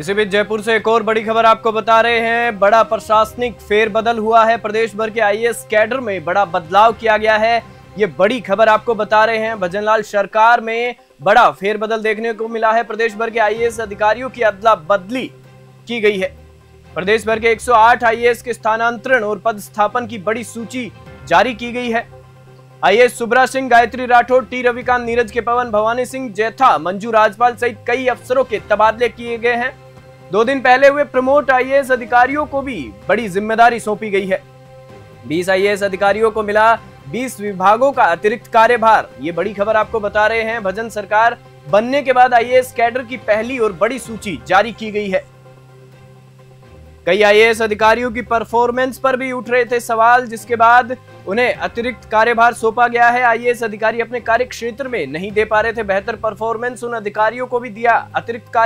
इसी बीच जयपुर से एक और बड़ी खबर आपको बता रहे हैं। बड़ा प्रशासनिक फेरबदल हुआ है। प्रदेश भर के आईएएस कैडर में बड़ा बदलाव किया गया है। ये बड़ी खबर आपको बता रहे हैं। भजनलाल सरकार में बड़ा फेरबदल देखने को मिला है। प्रदेश भर के आईएएस अधिकारियों की अदला बदली की गई है। प्रदेश भर के 108 आईएएस के स्थानांतरण और पदस्थापन की बड़ी सूची जारी की गई है। IAS Subra Singh, Gayatri Rathore, T Ravikant, Neeraj K Pawan, Bhavani Singh जैथा, Manju Rajpal सहित कई अफसरों के तबादले किए गए हैं। 2 दिन पहले हुए प्रमोट आईएएस अधिकारियों को भी बड़ी जिम्मेदारी सौंपी गई है। 20 आईएएस अधिकारियों को मिला 20 विभागों का अतिरिक्त कार्यभार। ये बड़ी खबर आपको बता रहे हैं। भजन सरकार बनने के बाद आईएएस कैडर की पहली और बड़ी सूची जारी की गई है। कई आईएएस अधिकारियों की परफॉर्मेंस पर भी उठ रहे थे सवाल, जिसके बाद उन्हें अतिरिक्त कार्यभार सौंपा गया है। आईएएस अधिकारी अपने कार्य क्षेत्र में नहीं दे पा रहे थे बेहतर परफॉर्मेंस, उन अधिकारियों को भी दिया अतिरिक्त कार्य।